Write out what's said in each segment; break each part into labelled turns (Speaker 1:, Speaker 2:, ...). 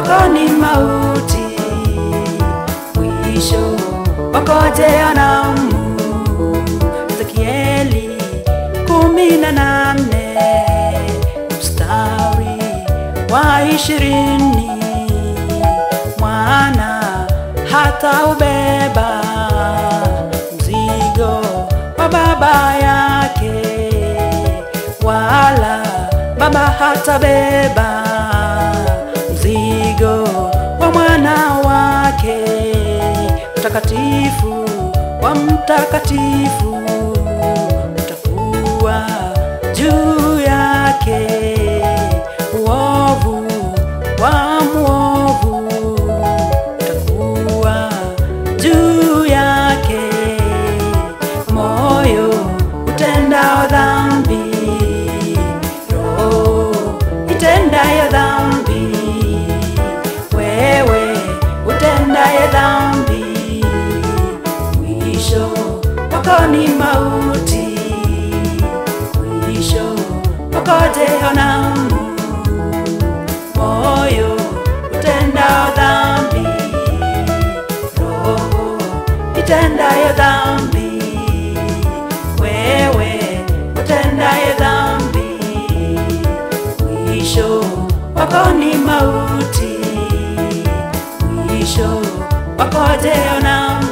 Speaker 1: wako ni mauti, mwisho wako jehanamu. Ezekieli 18 mstari wa 20, mwana hata ubeba mzigo wa baba yake, wala baba hata beba mzigo wa mwana wake. Mtakatifu wa mtakatifu utakuwa juu yake, uovu wa muovu utakuwa juu yake, moyo utendao dhambi, roho itendayo dhambi, wewe utendaye dhambi, mwisho wako ni mauti, mwisho wako jehanamu. Moyo utendao dhambi, roho itendayo dhambi, wewe utendaye dhambi, mwisho wako ni mauti, mwisho wako jehanamu.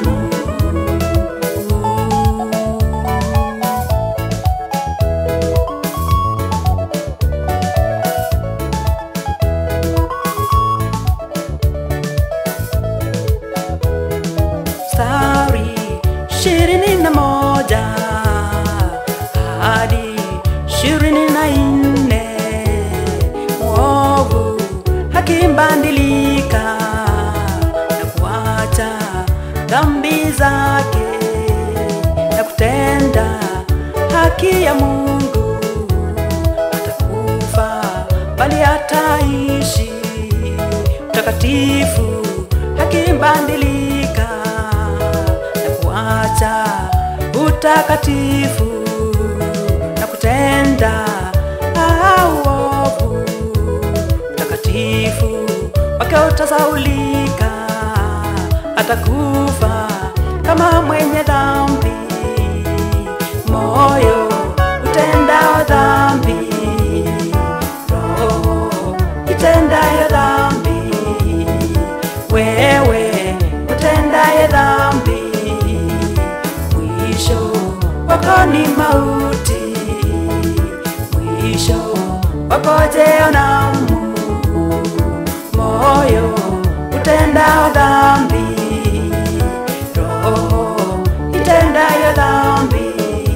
Speaker 1: Mstari 21 hadi 24, mwovu hakimbadilika na kuacha dhambi zake na kutenda haki ya Mungu, atakufa bali ataishi. Mtakatifu hakimbadilika na kuacha utakatifu na kutenda uovu, mtakatifu wake utasaulika, atakufa kama mwenye dhambi, moyo utendao dhambi, roho itendayo dhambi, wewe utendaye dhambi, mwisho wako ni mauti, mwisho wako jehanamu. Moyo utendao dhambi, roho itendayo dhambi,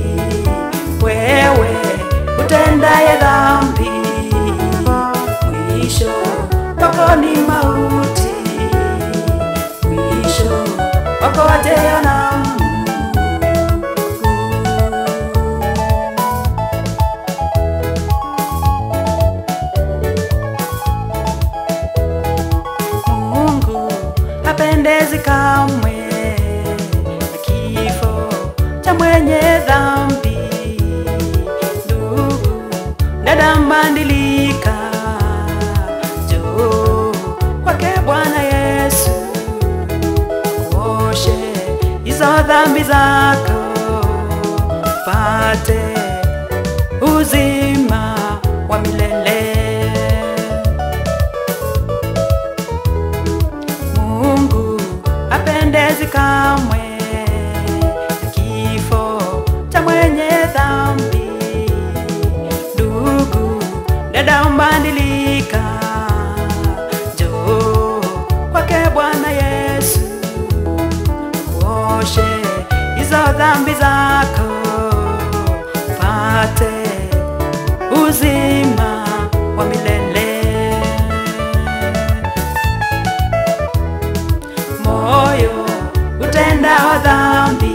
Speaker 1: wewe utendaye dhambi, mwisho wako ni mauti, mwisho wako jehanamu. Mungu hapendezi kamwe na kifo cha mwenye dhambi. Ndugu dada, badilika, njoo kwake Bwana Yesu, kuoshe hizo dhambi zako, pate uzima wa milele. Mungu hapendezi kamwe na kifo cha mwenye dhambi. Ndugu dada, badilika, njoo kwake Bwana Yesu, kuoshe hizo dhambi zako, pate uzima wa milele. Moyo utendao dhambi,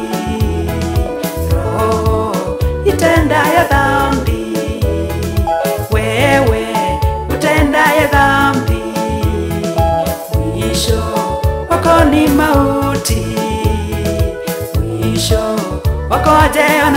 Speaker 1: roho itendayo dhambi, wewe utendaye dhambi, mwisho wako ni mauti, mwisho wako jehanamu.